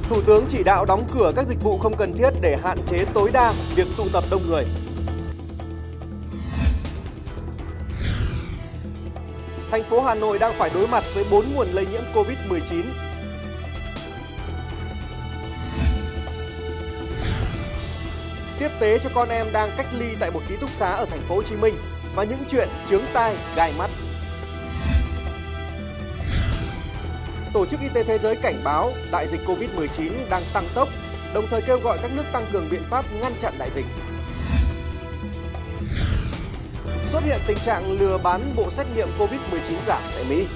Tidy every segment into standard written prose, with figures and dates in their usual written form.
Thủ tướng chỉ đạo đóng cửa các dịch vụ không cần thiết để hạn chế tối đa việc tụ tập đông người. Thành phố Hà Nội đang phải đối mặt với 4 nguồn lây nhiễm Covid-19. Tiếp tế cho con em đang cách ly tại một ký túc xá ở thành phố Hồ Chí Minh và những chuyện chướng tai gai mắt. Tổ chức Y tế Thế giới cảnh báo đại dịch Covid-19 đang tăng tốc, đồng thời kêu gọi các nước tăng cường biện pháp ngăn chặn đại dịch. Xuất hiện tình trạng lừa bán bộ xét nghiệm Covid-19 giả tại Mỹ.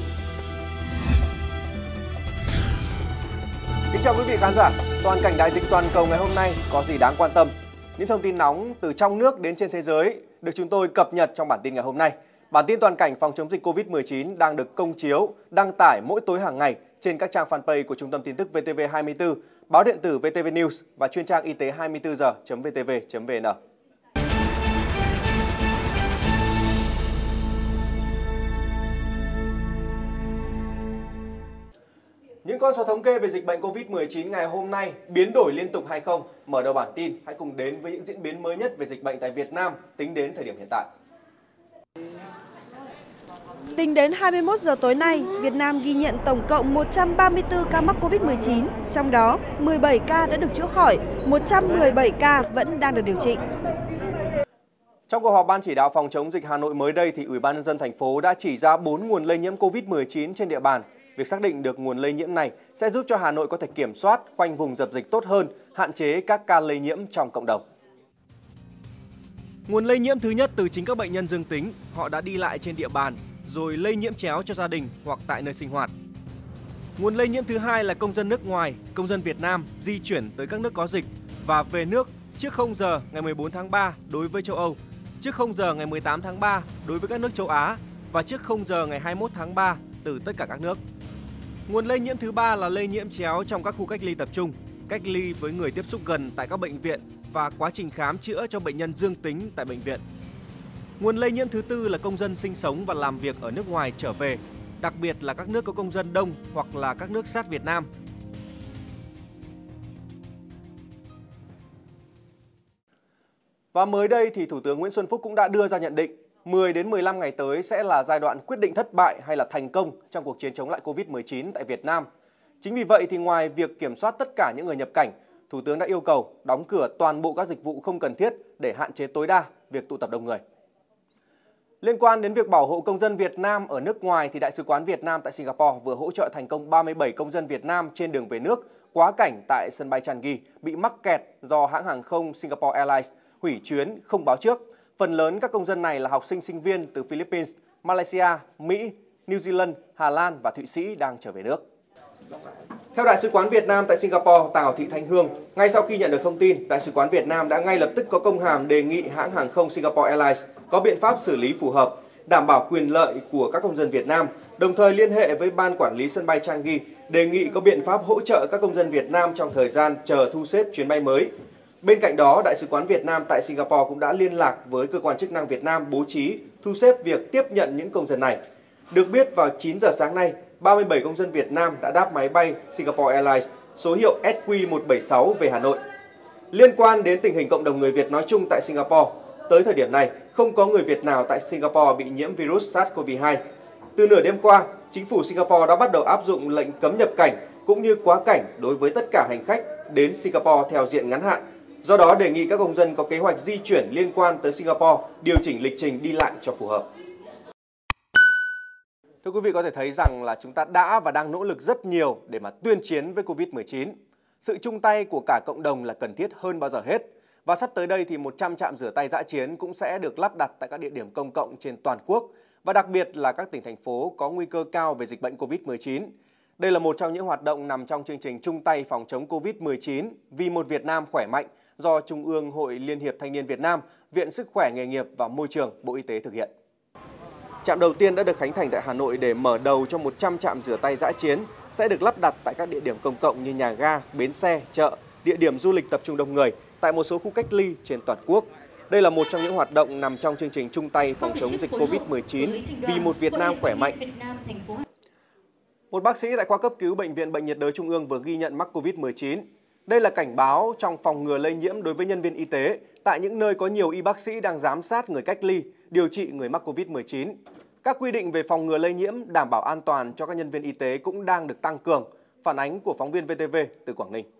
Kính chào quý vị khán giả, toàn cảnh đại dịch toàn cầu ngày hôm nay có gì đáng quan tâm? Những thông tin nóng từ trong nước đến trên thế giới được chúng tôi cập nhật trong bản tin ngày hôm nay. Bản tin toàn cảnh phòng chống dịch Covid-19 đang được công chiếu, đăng tải mỗi tối hàng ngày trên các trang fanpage của Trung tâm Tin tức VTV24, báo điện tử VTV News và chuyên trang y tế 24giờ.vtv.vn. Những con số thống kê về dịch bệnh Covid-19 ngày hôm nay biến đổi liên tục hay không? Mở đầu bản tin, hãy cùng đến với những diễn biến mới nhất về dịch bệnh tại Việt Nam tính đến thời điểm hiện tại. Tính đến 21 giờ tối nay, Việt Nam ghi nhận tổng cộng 134 ca mắc Covid-19, trong đó 17 ca đã được chữa khỏi, 117 ca vẫn đang được điều trị. Trong cuộc họp Ban chỉ đạo phòng chống dịch Hà Nội mới đây thì Ủy ban nhân dân thành phố đã chỉ ra 4 nguồn lây nhiễm Covid-19 trên địa bàn. Việc xác định được nguồn lây nhiễm này sẽ giúp cho Hà Nội có thể kiểm soát, khoanh vùng dập dịch tốt hơn, hạn chế các ca lây nhiễm trong cộng đồng. Nguồn lây nhiễm thứ nhất từ chính các bệnh nhân dương tính, họ đã đi lại trên địa bàn, rồi lây nhiễm chéo cho gia đình hoặc tại nơi sinh hoạt. Nguồn lây nhiễm thứ hai là công dân nước ngoài, công dân Việt Nam di chuyển tới các nước có dịch và về nước trước 0 giờ ngày 14 tháng 3 đối với châu Âu, trước 0 giờ ngày 18 tháng 3 đối với các nước châu Á và trước 0 giờ ngày 21 tháng 3 từ tất cả các nước. Nguồn lây nhiễm thứ ba là lây nhiễm chéo trong các khu cách ly tập trung, cách ly với người tiếp xúc gần tại các bệnh viện và quá trình khám chữa cho bệnh nhân dương tính tại bệnh viện. Nguồn lây nhiễm thứ tư là công dân sinh sống và làm việc ở nước ngoài trở về, đặc biệt là các nước có công dân đông hoặc là các nước sát Việt Nam. Và mới đây thì Thủ tướng Nguyễn Xuân Phúc cũng đã đưa ra nhận định 10 đến 15 ngày tới sẽ là giai đoạn quyết định thất bại hay là thành công trong cuộc chiến chống lại Covid-19 tại Việt Nam. Chính vì vậy thì ngoài việc kiểm soát tất cả những người nhập cảnh, Thủ tướng đã yêu cầu đóng cửa toàn bộ các dịch vụ không cần thiết để hạn chế tối đa việc tụ tập đông người. Liên quan đến việc bảo hộ công dân Việt Nam ở nước ngoài thì Đại sứ quán Việt Nam tại Singapore vừa hỗ trợ thành công 37 công dân Việt Nam trên đường về nước quá cảnh tại sân bay Changi bị mắc kẹt do hãng hàng không Singapore Airlines hủy chuyến không báo trước. Phần lớn các công dân này là học sinh sinh viên từ Philippines, Malaysia, Mỹ, New Zealand, Hà Lan và Thụy Sĩ đang trở về nước. Theo Đại sứ quán Việt Nam tại Singapore, Tào Thị Thanh Hương, ngay sau khi nhận được thông tin, Đại sứ quán Việt Nam đã ngay lập tức có công hàm đề nghị hãng hàng không Singapore Airlines có biện pháp xử lý phù hợp, đảm bảo quyền lợi của các công dân Việt Nam, đồng thời liên hệ với Ban Quản lý sân bay Changi đề nghị có biện pháp hỗ trợ các công dân Việt Nam trong thời gian chờ thu xếp chuyến bay mới. Bên cạnh đó, Đại sứ quán Việt Nam tại Singapore cũng đã liên lạc với cơ quan chức năng Việt Nam bố trí, thu xếp việc tiếp nhận những công dân này. Được biết, vào 9 giờ sáng nay, 37 công dân Việt Nam đã đáp máy bay Singapore Airlines số hiệu SQ176 về Hà Nội. Liên quan đến tình hình cộng đồng người Việt nói chung tại Singapore, tới thời điểm này, không có người Việt nào tại Singapore bị nhiễm virus SARS-CoV-2. Từ nửa đêm qua, chính phủ Singapore đã bắt đầu áp dụng lệnh cấm nhập cảnh cũng như quá cảnh đối với tất cả hành khách đến Singapore theo diện ngắn hạn. Do đó, đề nghị các công dân có kế hoạch di chuyển liên quan tới Singapore điều chỉnh lịch trình đi lại cho phù hợp. Thưa quý vị, có thể thấy rằng là chúng ta đã và đang nỗ lực rất nhiều để mà tuyên chiến với Covid-19. Sự chung tay của cả cộng đồng là cần thiết hơn bao giờ hết. Và sắp tới đây thì 100 trạm rửa tay dã chiến cũng sẽ được lắp đặt tại các địa điểm công cộng trên toàn quốc. Và đặc biệt là các tỉnh thành phố có nguy cơ cao về dịch bệnh Covid-19. Đây là một trong những hoạt động nằm trong chương trình chung tay phòng chống Covid-19 vì một Việt Nam khỏe mạnh do Trung ương Hội Liên hiệp Thanh niên Việt Nam, Viện Sức khỏe Nghề nghiệp và Môi trường, Bộ Y tế thực hiện. Trạm đầu tiên đã được khánh thành tại Hà Nội để mở đầu cho 100 trạm rửa tay dã chiến sẽ được lắp đặt tại các địa điểm công cộng như nhà ga, bến xe, chợ, địa điểm du lịch tập trung đông người tại một số khu cách ly trên toàn quốc. Đây là một trong những hoạt động nằm trong chương trình chung tay phòng chống dịch Covid-19 vì một Việt Nam khỏe mạnh. Một bác sĩ tại khoa cấp cứu Bệnh viện Bệnh nhiệt đới Trung ương vừa ghi nhận mắc COVID-19. Đây là cảnh báo trong phòng ngừa lây nhiễm đối với nhân viên y tế tại những nơi có nhiều y bác sĩ đang giám sát người cách ly, điều trị người mắc COVID-19. Các quy định về phòng ngừa lây nhiễm, đảm bảo an toàn cho các nhân viên y tế cũng đang được tăng cường. Phản ánh của phóng viên VTV từ Quảng Ninh.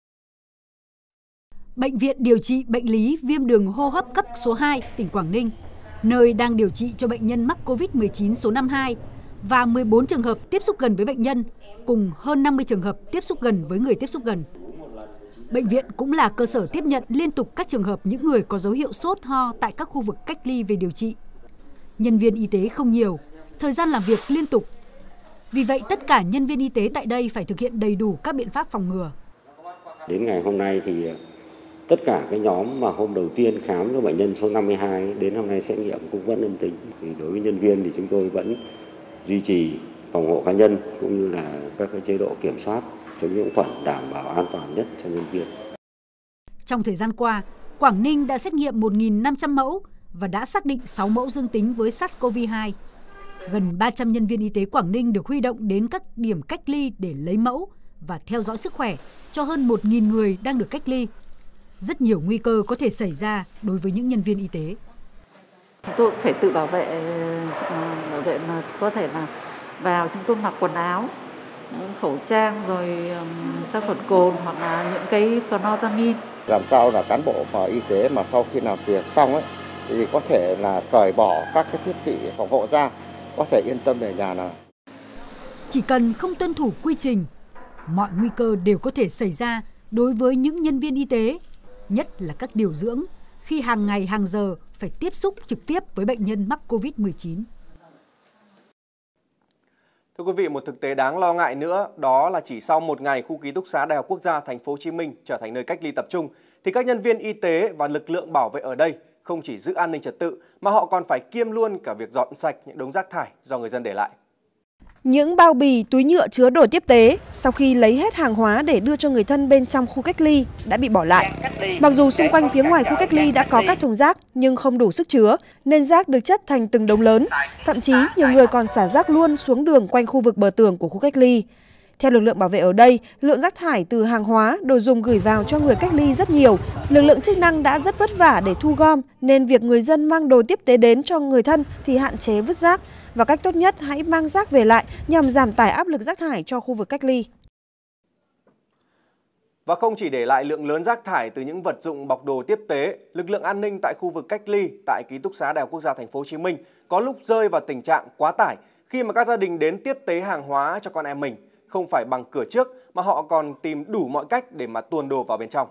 Bệnh viện điều trị bệnh lý viêm đường hô hấp cấp số 2 tỉnh Quảng Ninh, nơi đang điều trị cho bệnh nhân mắc COVID-19 số 52 và 14 trường hợp tiếp xúc gần với bệnh nhân, cùng hơn 50 trường hợp tiếp xúc gần với người tiếp xúc gần. Bệnh viện cũng là cơ sở tiếp nhận liên tục các trường hợp những người có dấu hiệu sốt ho tại các khu vực cách ly về điều trị. Nhân viên y tế không nhiều, thời gian làm việc liên tục. Vì vậy, tất cả nhân viên y tế tại đây phải thực hiện đầy đủ các biện pháp phòng ngừa. Đến ngày hôm nay thì tất cả cái nhóm mà hôm đầu tiên khám cho bệnh nhân số 52 đến hôm nay xét nghiệm cũng vẫn âm tính. Thì đối với nhân viên thì chúng tôi vẫn duy trì phòng hộ cá nhân cũng như là các cái chế độ kiểm soát chống nhiễm khuẩn đảm bảo an toàn nhất cho nhân viên. Trong thời gian qua, Quảng Ninh đã xét nghiệm 1.500 mẫu và đã xác định 6 mẫu dương tính với SARS-CoV-2. Gần 300 nhân viên y tế Quảng Ninh được huy động đến các điểm cách ly để lấy mẫu và theo dõi sức khỏe cho hơn 1.000 người đang được cách ly. Rất nhiều nguy cơ có thể xảy ra đối với những nhân viên y tế. Chúng tôi phải tự bảo vệ mà có thể là vào chúng tôi mặc quần áo, khẩu trang rồi sát khuẩn cồn hoặc là những cái clonotamin. Làm sao là cán bộ và y tế mà sau khi làm việc xong ấy thì có thể là cởi bỏ các cái thiết bị phòng hộ ra, có thể yên tâm về nhà nào. Chỉ cần không tuân thủ quy trình, mọi nguy cơ đều có thể xảy ra đối với những nhân viên y tế, nhất là các điều dưỡng, khi hàng ngày hàng giờ phải tiếp xúc trực tiếp với bệnh nhân mắc COVID-19. Thưa quý vị, một thực tế đáng lo ngại nữa đó là chỉ sau một ngày khu ký túc xá Đại học Quốc gia Thành phố Hồ Chí Minh trở thành nơi cách ly tập trung thì các nhân viên y tế và lực lượng bảo vệ ở đây không chỉ giữ an ninh trật tự mà họ còn phải kiêm luôn cả việc dọn sạch những đống rác thải do người dân để lại. Những bao bì, túi nhựa chứa đồ tiếp tế sau khi lấy hết hàng hóa để đưa cho người thân bên trong khu cách ly đã bị bỏ lại. Mặc dù xung quanh phía ngoài khu cách ly đã có các thùng rác nhưng không đủ sức chứa nên rác được chất thành từng đống lớn. Thậm chí nhiều người còn xả rác luôn xuống đường quanh khu vực bờ tường của khu cách ly. Theo lực lượng bảo vệ ở đây, lượng rác thải từ hàng hóa, đồ dùng gửi vào cho người cách ly rất nhiều. Lực lượng chức năng đã rất vất vả để thu gom nên việc người dân mang đồ tiếp tế đến cho người thân thì hạn chế vứt rác. Và cách tốt nhất hãy mang rác về lại nhằm giảm tải áp lực rác thải cho khu vực cách ly. Và không chỉ để lại lượng lớn rác thải từ những vật dụng bọc đồ tiếp tế, lực lượng an ninh tại khu vực cách ly tại ký túc xá Đại học Quốc gia Thành phố Hồ Chí Minh có lúc rơi vào tình trạng quá tải khi mà các gia đình đến tiếp tế hàng hóa cho con em mình, không phải bằng cửa trước mà họ còn tìm đủ mọi cách để mà tuồn đồ vào bên trong.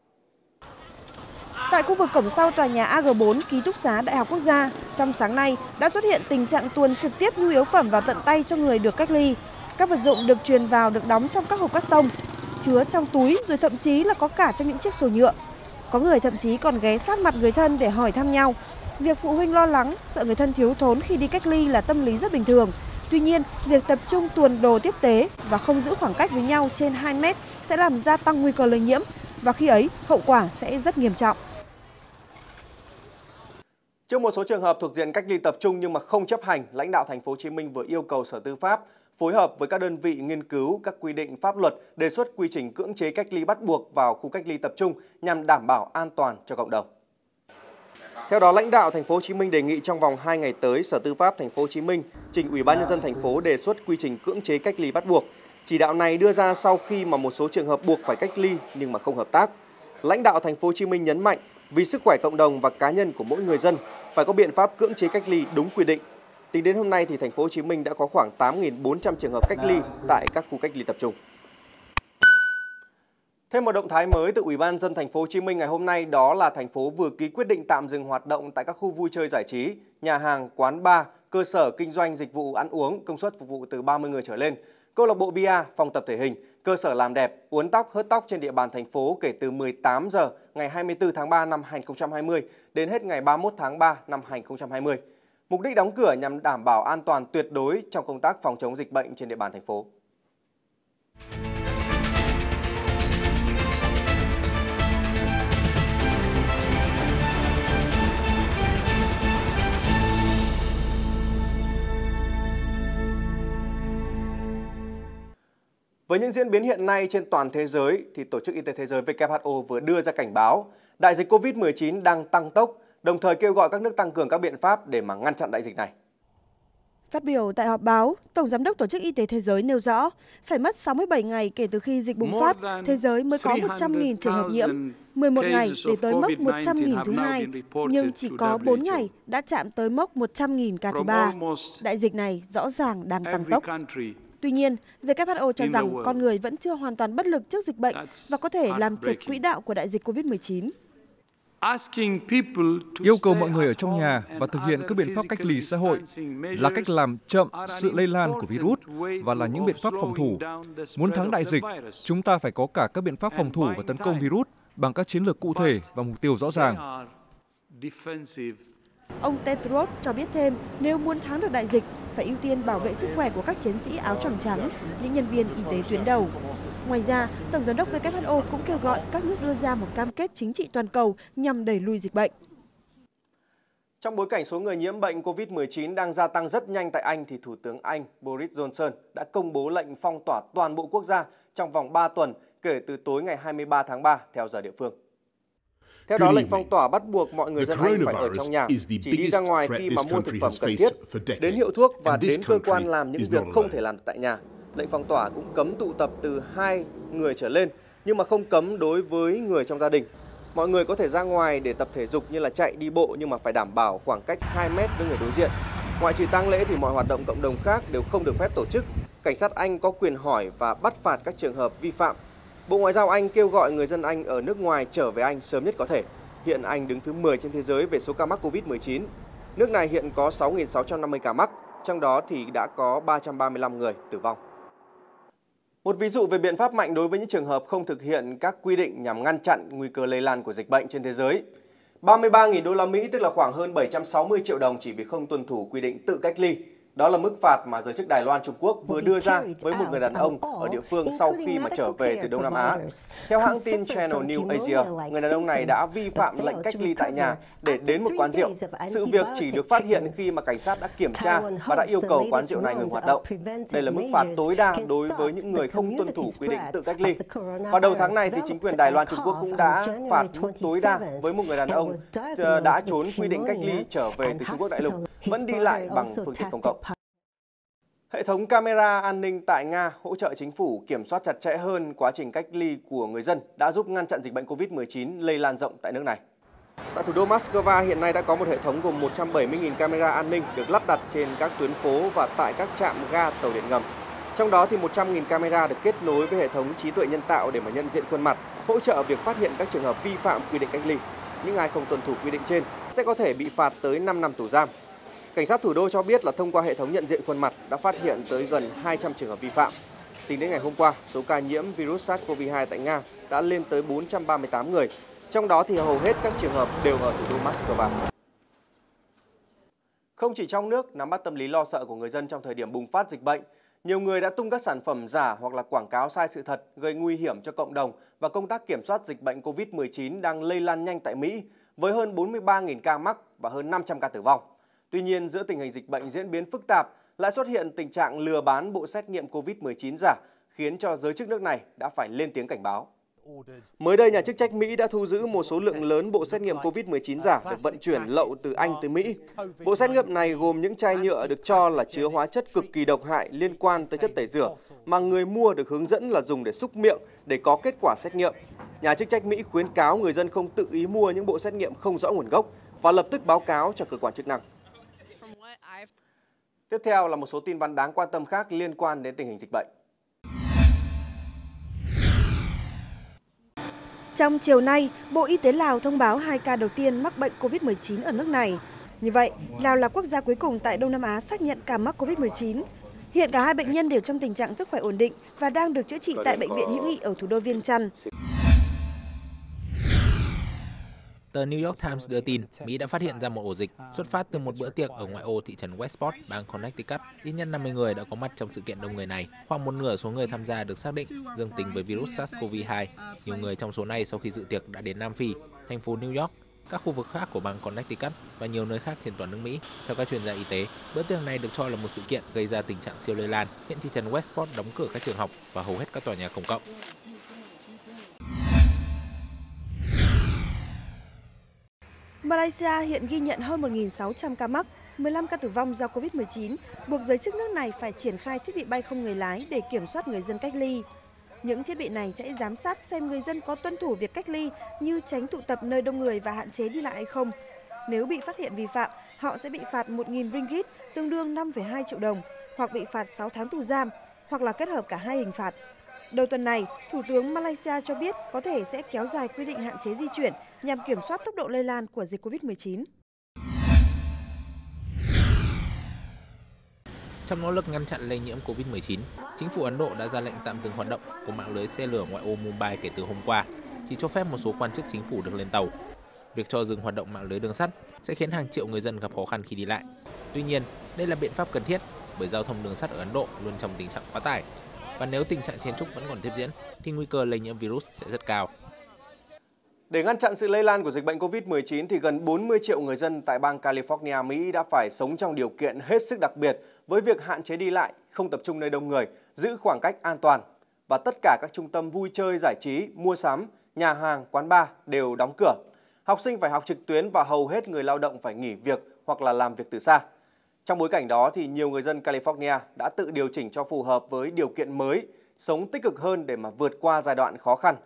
Tại khu vực cổng sau tòa nhà AG4 ký túc xá Đại học Quốc gia, trong sáng nay đã xuất hiện tình trạng tuồn trực tiếp nhu yếu phẩm vào tận tay cho người được cách ly. Các vật dụng được truyền vào được đóng trong các hộp cát tông, chứa trong túi rồi thậm chí là có cả trong những chiếc xô nhựa. Có người thậm chí còn ghé sát mặt người thân để hỏi thăm nhau. Việc phụ huynh lo lắng, sợ người thân thiếu thốn khi đi cách ly là tâm lý rất bình thường. Tuy nhiên, việc tập trung tuồn đồ tiếp tế và không giữ khoảng cách với nhau trên 2 mét sẽ làm gia tăng nguy cơ lây nhiễm và khi ấy hậu quả sẽ rất nghiêm trọng. Trước một số trường hợp thuộc diện cách ly tập trung nhưng mà không chấp hành, lãnh đạo Thành phố Hồ Chí Minh vừa yêu cầu Sở Tư pháp phối hợp với các đơn vị nghiên cứu các quy định pháp luật, đề xuất quy trình cưỡng chế cách ly bắt buộc vào khu cách ly tập trung nhằm đảm bảo an toàn cho cộng đồng. Theo đó, lãnh đạo Thành phố Hồ Chí Minh đề nghị trong vòng 2 ngày tới, Sở Tư pháp Thành phố Hồ Chí Minh trình Ủy ban nhân dân thành phố đề xuất quy trình cưỡng chế cách ly bắt buộc. Chỉ đạo này đưa ra sau khi mà một số trường hợp buộc phải cách ly nhưng mà không hợp tác. Lãnh đạo Thành phố Hồ Chí Minh nhấn mạnh vì sức khỏe cộng đồng và cá nhân của mỗi người dân phải có biện pháp cưỡng chế cách ly đúng quy định. Tính đến hôm nay thì Thành phố Hồ Chí Minh đã có khoảng 8.400 trường hợp cách ly tại các khu cách ly tập trung. Thêm một động thái mới từ Ủy ban nhân dân Thành phố Hồ Chí Minh ngày hôm nay đó là thành phố vừa ký quyết định tạm dừng hoạt động tại các khu vui chơi giải trí, nhà hàng, quán bar, cơ sở kinh doanh dịch vụ ăn uống công suất phục vụ từ 30 người trở lên, câu lạc bộ bia, phòng tập thể hình, cơ sở làm đẹp, uốn tóc, hớt tóc trên địa bàn thành phố kể từ 18 giờ ngày 24 tháng 3 năm 2020 đến hết ngày 31 tháng 3 năm 2020. Mục đích đóng cửa nhằm đảm bảo an toàn tuyệt đối trong công tác phòng chống dịch bệnh trên địa bàn thành phố. Với những diễn biến hiện nay trên toàn thế giới, thì Tổ chức Y tế Thế giới WHO vừa đưa ra cảnh báo đại dịch COVID-19 đang tăng tốc, đồng thời kêu gọi các nước tăng cường các biện pháp để mà ngăn chặn đại dịch này. Phát biểu tại họp báo, Tổng Giám đốc Tổ chức Y tế Thế giới nêu rõ, phải mất 67 ngày kể từ khi dịch bùng phát, thế giới mới có 100.000 trường hợp nhiễm, 11 ngày để tới mốc 100.000 thứ hai, nhưng chỉ có 4 ngày đã chạm tới mốc 100.000 ca thứ ba. Đại dịch này rõ ràng đang tăng tốc. Tuy nhiên, WHO cho rằng con người vẫn chưa hoàn toàn bất lực trước dịch bệnh và có thể làm trệt quỹ đạo của đại dịch COVID-19. Yêu cầu mọi người ở trong nhà và thực hiện các biện pháp cách ly xã hội là cách làm chậm sự lây lan của virus và là những biện pháp phòng thủ. Muốn thắng đại dịch, chúng ta phải có cả các biện pháp phòng thủ và tấn công virus bằng các chiến lược cụ thể và mục tiêu rõ ràng. Ông Tedros cho biết thêm, nếu muốn thắng được đại dịch, phải ưu tiên bảo vệ sức khỏe của các chiến sĩ áo choàng trắng, những nhân viên y tế tuyến đầu. Ngoài ra, Tổng Giám đốc WHO cũng kêu gọi các nước đưa ra một cam kết chính trị toàn cầu nhằm đẩy lùi dịch bệnh. Trong bối cảnh số người nhiễm bệnh COVID-19 đang gia tăng rất nhanh tại Anh, thì Thủ tướng Anh Boris Johnson đã công bố lệnh phong tỏa toàn bộ quốc gia trong vòng 3 tuần kể từ tối ngày 23 tháng 3 theo giờ địa phương. Theo đó, lệnh phong tỏa bắt buộc mọi người dân Anh phải ở trong nhà, chỉ đi ra ngoài khi mà mua thực phẩm cần thiết, đến hiệu thuốc và đến cơ quan làm những việc không thể làm tại nhà. Lệnh phong tỏa cũng cấm tụ tập từ 2 người trở lên, nhưng mà không cấm đối với người trong gia đình. Mọi người có thể ra ngoài để tập thể dục như là chạy, đi bộ, nhưng mà phải đảm bảo khoảng cách 2 mét với người đối diện. Ngoại trừ tang lễ thì mọi hoạt động cộng đồng khác đều không được phép tổ chức. Cảnh sát Anh có quyền hỏi và bắt phạt các trường hợp vi phạm. Bộ Ngoại giao Anh kêu gọi người dân Anh ở nước ngoài trở về Anh sớm nhất có thể. Hiện Anh đứng thứ 10 trên thế giới về số ca mắc COVID-19. Nước này hiện có 6.650 ca mắc, trong đó thì đã có 335 người tử vong. Một ví dụ về biện pháp mạnh đối với những trường hợp không thực hiện các quy định nhằm ngăn chặn nguy cơ lây lan của dịch bệnh trên thế giới. 33.000 đô la Mỹ, tức là khoảng hơn 760 triệu đồng chỉ vì không tuân thủ quy định tự cách ly. Đó là mức phạt mà giới chức Đài Loan, Trung Quốc vừa đưa ra với một người đàn ông ở địa phương sau khi mà trở về từ Đông Nam Á. Theo hãng tin Channel News Asia, người đàn ông này đã vi phạm lệnh cách ly tại nhà để đến một quán rượu. Sự việc chỉ được phát hiện khi mà cảnh sát đã kiểm tra và đã yêu cầu quán rượu này ngừng hoạt động. Đây là mức phạt tối đa đối với những người không tuân thủ quy định tự cách ly. Vào đầu tháng này, thì chính quyền Đài Loan, Trung Quốc cũng đã phạt mức tối đa với một người đàn ông đã trốn quy định cách ly trở về từ Trung Quốc đại lục, vẫn đi lại bằng phương tiện công cộng. Hệ thống camera an ninh tại Nga hỗ trợ chính phủ kiểm soát chặt chẽ hơn quá trình cách ly của người dân đã giúp ngăn chặn dịch bệnh COVID-19 lây lan rộng tại nước này. Tại thủ đô Moscow hiện nay đã có một hệ thống gồm 170.000 camera an ninh được lắp đặt trên các tuyến phố và tại các trạm ga tàu điện ngầm. Trong đó thì 100.000 camera được kết nối với hệ thống trí tuệ nhân tạo để mà nhận diện khuôn mặt, hỗ trợ việc phát hiện các trường hợp vi phạm quy định cách ly. Những ai không tuân thủ quy định trên sẽ có thể bị phạt tới 5 năm tù giam. Cảnh sát thủ đô cho biết là thông qua hệ thống nhận diện khuôn mặt đã phát hiện tới gần 200 trường hợp vi phạm. Tính đến ngày hôm qua, số ca nhiễm virus SARS-CoV-2 tại Nga đã lên tới 438 người, trong đó thì hầu hết các trường hợp đều ở thủ đô Moscow. Không chỉ trong nước nắm bắt tâm lý lo sợ của người dân trong thời điểm bùng phát dịch bệnh, nhiều người đã tung các sản phẩm giả hoặc là quảng cáo sai sự thật gây nguy hiểm cho cộng đồng và công tác kiểm soát dịch bệnh COVID-19 đang lây lan nhanh tại Mỹ với hơn 43.000 ca mắc và hơn 500 ca tử vong. Tuy nhiên, giữa tình hình dịch bệnh diễn biến phức tạp, lại xuất hiện tình trạng lừa bán bộ xét nghiệm COVID-19 giả, khiến cho giới chức nước này đã phải lên tiếng cảnh báo. Mới đây, nhà chức trách Mỹ đã thu giữ một số lượng lớn bộ xét nghiệm COVID-19 giả được vận chuyển lậu từ Anh tới Mỹ. Bộ xét nghiệm này gồm những chai nhựa được cho là chứa hóa chất cực kỳ độc hại liên quan tới chất tẩy rửa, mà người mua được hướng dẫn là dùng để súc miệng để có kết quả xét nghiệm. Nhà chức trách Mỹ khuyến cáo người dân không tự ý mua những bộ xét nghiệm không rõ nguồn gốc và lập tức báo cáo cho cơ quan chức năng. Tiếp theo là một số tin vắn đáng quan tâm khác liên quan đến tình hình dịch bệnh. Trong chiều nay, Bộ Y tế Lào thông báo 2 ca đầu tiên mắc bệnh COVID-19 ở nước này. Như vậy, Lào là quốc gia cuối cùng tại Đông Nam Á xác nhận ca mắc COVID-19. Hiện cả hai bệnh nhân đều trong tình trạng sức khỏe ổn định và đang được chữa trị tại Bệnh viện Hữu nghị ở thủ đô Viêng Chăn. Tờ New York Times đưa tin, Mỹ đã phát hiện ra một ổ dịch xuất phát từ một bữa tiệc ở ngoại ô thị trấn Westport, bang Connecticut. Ít nhất 50 người đã có mặt trong sự kiện đông người này. Khoảng một nửa số người tham gia được xác định dương tính với virus SARS-CoV-2. Nhiều người trong số này sau khi dự tiệc đã đến Nam Phi, thành phố New York. các khu vực khác của bang Connecticut và nhiều nơi khác trên toàn nước Mỹ. Theo các chuyên gia y tế, bữa tiệc này được cho là một sự kiện gây ra tình trạng siêu lây lan. Hiện thị trấn Westport đóng cửa các trường học và hầu hết các tòa nhà công cộng. Malaysia hiện ghi nhận hơn 1.600 ca mắc, 15 ca tử vong do Covid-19, buộc giới chức nước này phải triển khai thiết bị bay không người lái để kiểm soát người dân cách ly. Những thiết bị này sẽ giám sát xem người dân có tuân thủ việc cách ly như tránh tụ tập nơi đông người và hạn chế đi lại hay không. Nếu bị phát hiện vi phạm, họ sẽ bị phạt 1.000 ringgit, tương đương 5,2 triệu đồng, hoặc bị phạt 6 tháng tù giam, hoặc là kết hợp cả hai hình phạt. Đầu tuần này, Thủ tướng Malaysia cho biết có thể sẽ kéo dài quy định hạn chế di chuyển nhằm kiểm soát tốc độ lây lan của dịch Covid-19. Trong nỗ lực ngăn chặn lây nhiễm Covid-19, chính phủ Ấn Độ đã ra lệnh tạm dừng hoạt động của mạng lưới xe lửa ngoại ô Mumbai kể từ hôm qua, chỉ cho phép một số quan chức chính phủ được lên tàu. Việc cho dừng hoạt động mạng lưới đường sắt sẽ khiến hàng triệu người dân gặp khó khăn khi đi lại. Tuy nhiên, đây là biện pháp cần thiết bởi giao thông đường sắt ở Ấn Độ luôn trong tình trạng quá tải. Và nếu tình trạng chen chúc vẫn còn tiếp diễn, thì nguy cơ lây nhiễm virus sẽ rất cao. Để ngăn chặn sự lây lan của dịch bệnh Covid-19 thì gần 40 triệu người dân tại bang California, Mỹ đã phải sống trong điều kiện hết sức đặc biệt với việc hạn chế đi lại, không tập trung nơi đông người, giữ khoảng cách an toàn. Và tất cả các trung tâm vui chơi, giải trí, mua sắm, nhà hàng, quán bar đều đóng cửa. Học sinh phải học trực tuyến và hầu hết người lao động phải nghỉ việc hoặc là làm việc từ xa. Trong bối cảnh đó thì nhiều người dân California đã tự điều chỉnh cho phù hợp với điều kiện mới, sống tích cực hơn để mà vượt qua giai đoạn khó khăn.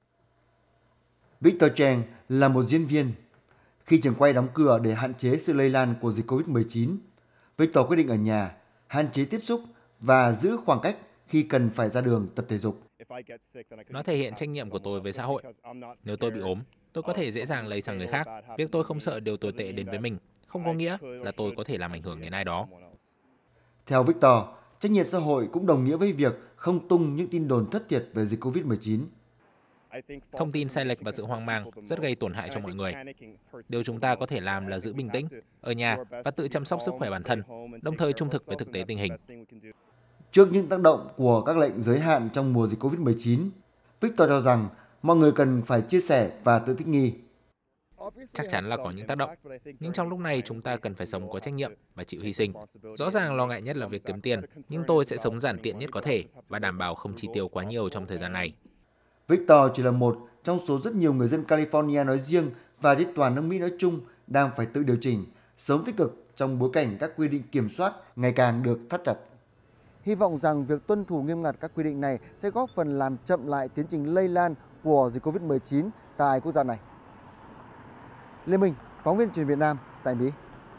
Victor Cheng là một diễn viên. Khi trường quay đóng cửa để hạn chế sự lây lan của dịch Covid-19, Victor quyết định ở nhà, hạn chế tiếp xúc và giữ khoảng cách khi cần phải ra đường tập thể dục. Nó thể hiện trách nhiệm của tôi với xã hội. Nếu tôi bị ốm, tôi có thể dễ dàng lây sang người khác. Việc tôi không sợ điều tồi tệ đến với mình không có nghĩa là tôi có thể làm ảnh hưởng đến ai đó. Theo Victor, trách nhiệm xã hội cũng đồng nghĩa với việc không tung những tin đồn thất thiệt về dịch Covid-19. Thông tin sai lệch và sự hoang mang rất gây tổn hại cho mọi người. Điều chúng ta có thể làm là giữ bình tĩnh, ở nhà và tự chăm sóc sức khỏe bản thân, đồng thời trung thực với thực tế tình hình. Trước những tác động của các lệnh giới hạn trong mùa dịch Covid-19, Victor cho rằng mọi người cần phải chia sẻ và tự thích nghi. Chắc chắn là có những tác động, nhưng trong lúc này chúng ta cần phải sống có trách nhiệm và chịu hy sinh. Rõ ràng lo ngại nhất là việc kiếm tiền, nhưng tôi sẽ sống giản tiện nhất có thể và đảm bảo không chi tiêu quá nhiều trong thời gian này. Victor chỉ là một trong số rất nhiều người dân California nói riêng và trên toàn nước Mỹ nói chung đang phải tự điều chỉnh, sống tích cực trong bối cảnh các quy định kiểm soát ngày càng được thắt chặt. Hy vọng rằng việc tuân thủ nghiêm ngặt các quy định này sẽ góp phần làm chậm lại tiến trình lây lan của dịch Covid-19 tại quốc gia này. Lê Minh, phóng viên Truyền Việt Nam tại Mỹ.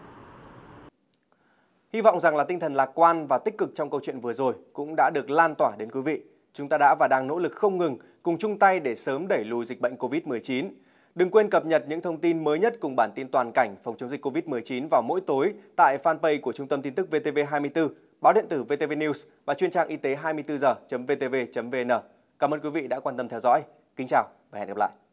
Hy vọng rằng là tinh thần lạc quan và tích cực trong câu chuyện vừa rồi cũng đã được lan tỏa đến quý vị. Chúng ta đã và đang nỗ lực không ngừng cùng chung tay để sớm đẩy lùi dịch bệnh Covid-19. Đừng quên cập nhật những thông tin mới nhất cùng bản tin toàn cảnh phòng chống dịch Covid-19 vào mỗi tối tại fanpage của Trung tâm Tin tức VTV24, báo điện tử VTV News và chuyên trang y tế 24 giờ.vtv.vn. Cảm ơn quý vị đã quan tâm theo dõi. Kính chào và hẹn gặp lại.